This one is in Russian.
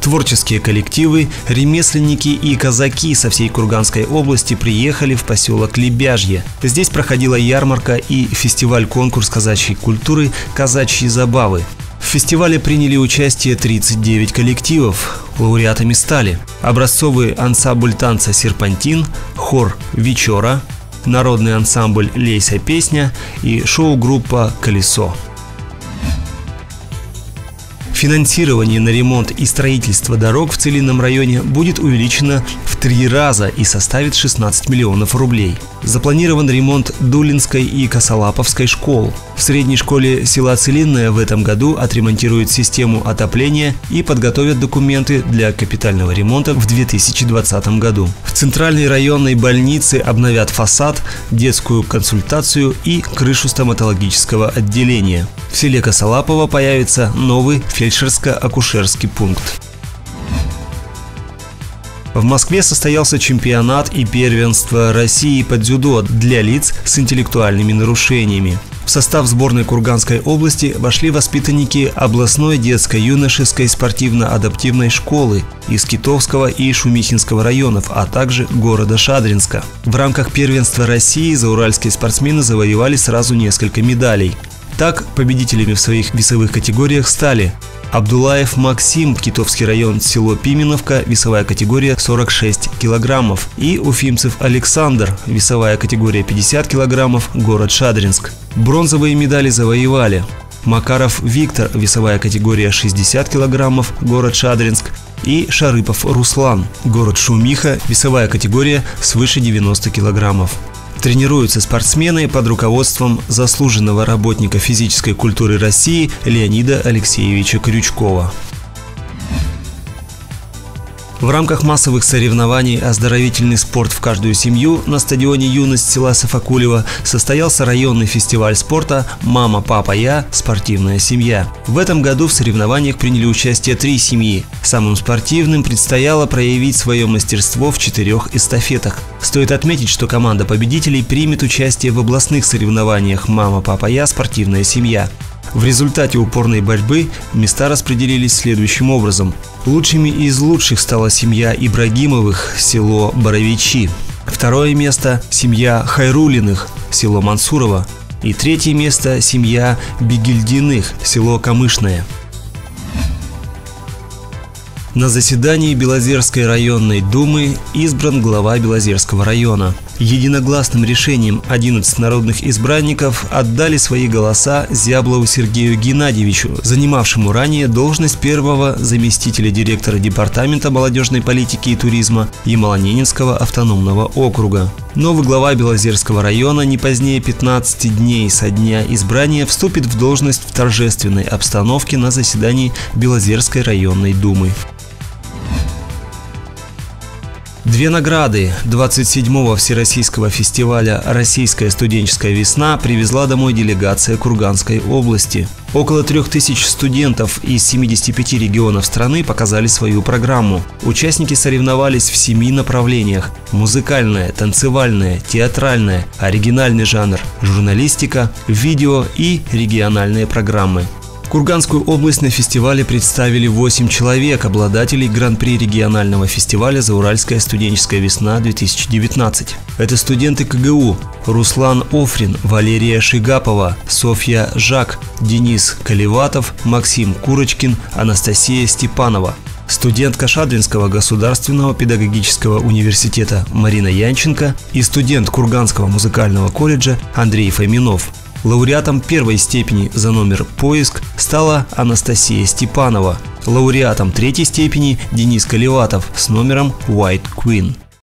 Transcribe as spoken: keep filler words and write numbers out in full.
Творческие коллективы, ремесленники и казаки со всей Курганской области приехали в поселок Лебяжье. Здесь проходила ярмарка и фестиваль-конкурс казачьей культуры «Казачьи забавы». В фестивале приняли участие тридцать девять коллективов. Лауреатами стали образцовый ансамбль танца «Серпантин», хор «Вечора», народный ансамбль «Лейся песня» и шоу-группа «Колесо». Финансирование на ремонт и строительство дорог в Целинном районе будет увеличено в три раза и составит шестнадцать миллионов рублей. Запланирован ремонт Дулинской и Косолаповской школ. В средней школе села Целинное в этом году отремонтируют систему отопления и подготовят документы для капитального ремонта в две тысячи двадцатом году. В Центральной районной больнице обновят фасад, детскую консультацию и крышу стоматологического отделения. В селе Косолапово появится новый фельдшерско-акушерский пункт. В Москве состоялся чемпионат и первенство России по дзюдо для лиц с интеллектуальными нарушениями. В состав сборной Курганской области вошли воспитанники областной детско-юношеской спортивно-адаптивной школы из Китовского и Шумихинского районов, а также города Шадринска. В рамках первенства России зауральские спортсмены завоевали сразу несколько медалей. Так, победителями в своих весовых категориях стали Абдулаев Максим, Китовский район, село Пименовка, весовая категория сорок шесть килограммов, и Уфимцев Александр, весовая категория пятьдесят килограммов, город Шадринск. Бронзовые медали завоевали Макаров Виктор, весовая категория шестьдесят килограммов, город Шадринск, и Шарыпов Руслан, город Шумиха, весовая категория свыше девяноста килограммов. Тренируются спортсмены под руководством заслуженного работника физической культуры России Леонида Алексеевича Крючкова. В рамках массовых соревнований «Оздоровительный спорт в каждую семью» на стадионе «Юность» села Сафакулево состоялся районный фестиваль спорта «Мама, папа, я. Спортивная семья». В этом году в соревнованиях приняли участие три семьи. Самым спортивным предстояло проявить свое мастерство в четырех эстафетах. Стоит отметить, что команда победителей примет участие в областных соревнованиях «Мама, папа, я. Спортивная семья». В результате упорной борьбы места распределились следующим образом. Лучшими из лучших стала семья Ибрагимовых, село Боровичи. Второе место – семья Хайрулиных, село Мансурово. И третье место – семья Бегильдиных, село Камышное. На заседании Белозерской районной думы избран глава Белозерского района. Единогласным решением одиннадцать народных избранников отдали свои голоса Зяблову Сергею Геннадьевичу, занимавшему ранее должность первого заместителя директора Департамента молодежной политики и туризма Ямало-Ненецкого автономного округа. Новый глава Белозерского района не позднее пятнадцати дней со дня избрания вступит в должность в торжественной обстановке на заседании Белозерской районной думы. Две награды двадцать седьмого Всероссийского фестиваля «Российская студенческая весна» привезла домой делегация Курганской области. Около трех тысяч студентов из семидесяти пяти регионов страны показали свою программу. Участники соревновались в семи направлениях – музыкальное, танцевальное, театральное, оригинальный жанр, журналистика, видео и региональные программы. Курганскую область на фестивале представили восемь человек, обладателей гран-при регионального фестиваля «Зауральская студенческая весна-две тысячи девятнадцать». Это студенты ка гэ у: Руслан Офрин, Валерия Шигапова, Софья Жак, Денис Каливатов, Максим Курочкин, Анастасия Степанова. Студентка Шадринского государственного педагогического университета Марина Янченко и студент Курганского музыкального колледжа Андрей Фоминов. Лауреатом первой степени за номер «Поиск» стала Анастасия Степанова. Лауреатом третьей степени Денис Каливатов с номером «White Queen».